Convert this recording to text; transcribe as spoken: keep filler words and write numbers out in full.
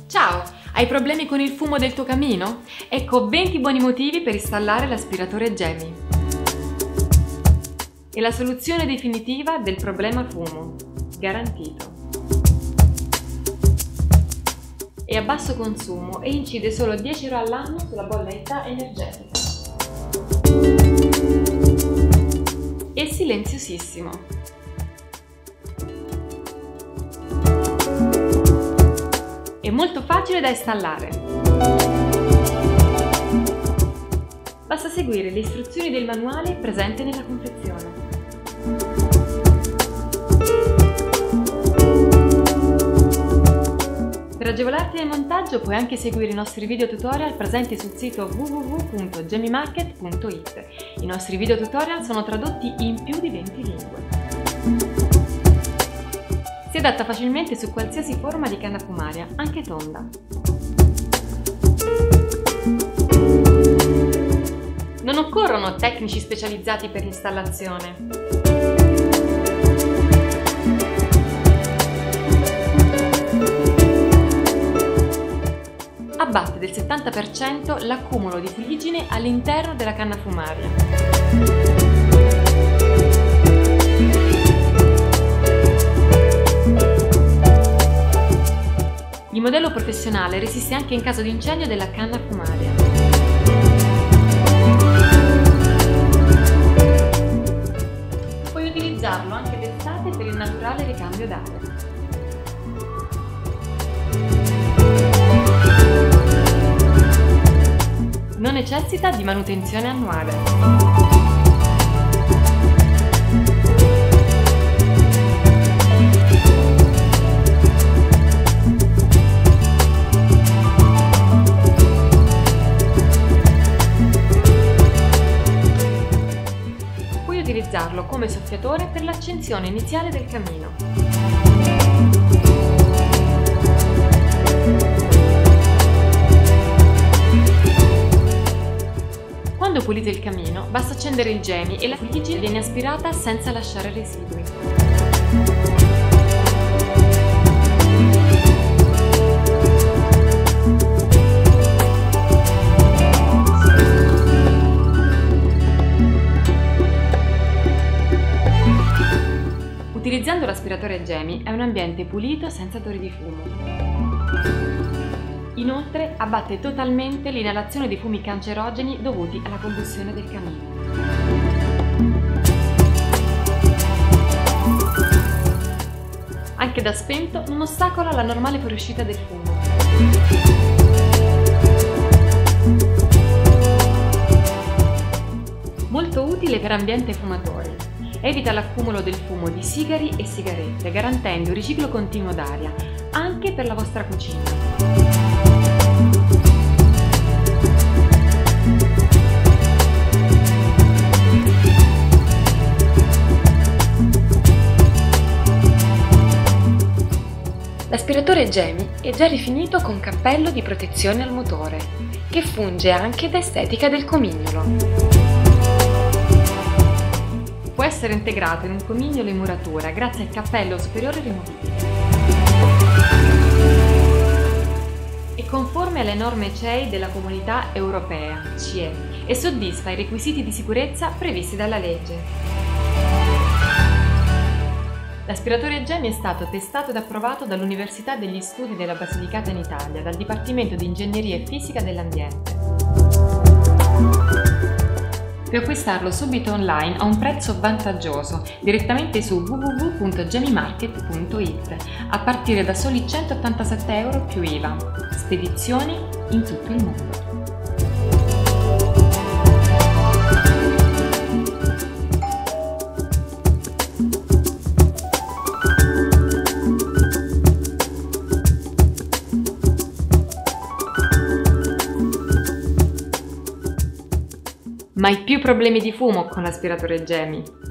Ciao! Hai problemi con il fumo del tuo camino? Ecco venti buoni motivi per installare l'aspiratore Gemi. È la soluzione definitiva del problema fumo, garantito. È a basso consumo e incide solo dieci euro all'anno sulla bolletta energetica. È silenziosissimo. È molto facile da installare. Basta seguire le istruzioni del manuale presente nella confezione. Per agevolarti nel montaggio puoi anche seguire i nostri video tutorial presenti sul sito w w w punto gemimarket punto i t. I nostri video tutorial sono tradotti in più di venti lingue. Si adatta facilmente su qualsiasi forma di canna fumaria, anche tonda. Non occorrono tecnici specializzati per l'installazione. Abbatte del settanta per cento l'accumulo di fuliggine all'interno della canna fumaria. Il modello professionale resiste anche in caso di incendio della canna fumaria. Puoi utilizzarlo anche d'estate per il naturale ricambio d'aria. Non necessita di manutenzione annuale. Puoi utilizzarlo come soffiatore per l'accensione iniziale del camino. Quando pulite il camino, basta accendere il Gemi e la fuliggine viene aspirata senza lasciare residui. Utilizzando l'aspiratore Gemi è un ambiente pulito senza odori di fumo. Inoltre abbatte totalmente l'inalazione di fumi cancerogeni dovuti alla combustione del camino. Anche da spento non ostacola la normale fuoriuscita del fumo. Molto utile per ambiente fumatori. Evita l'accumulo del fumo di sigari e sigarette, garantendo il riciclo continuo d'aria, anche per la vostra cucina. L'aspiratore Gemi è già rifinito con cappello di protezione al motore, che funge anche da estetica del comignolo. Può essere integrato in un comignolo in muratura grazie al cappello superiore rimovibile. È conforme alle norme C E I della Comunità Europea, C E, e soddisfa i requisiti di sicurezza previsti dalla legge. L'aspiratore Gemi è stato testato ed approvato dall'Università degli Studi della Basilicata in Italia, dal Dipartimento di Ingegneria e Fisica dell'Ambiente. Puoi acquistarlo subito online a un prezzo vantaggioso direttamente su w w w punto gemimarket punto i t a partire da soli centottantasette euro più I V A. Spedizioni in tutto il mondo. Mai più problemi di fumo con l'aspiratore Gemi.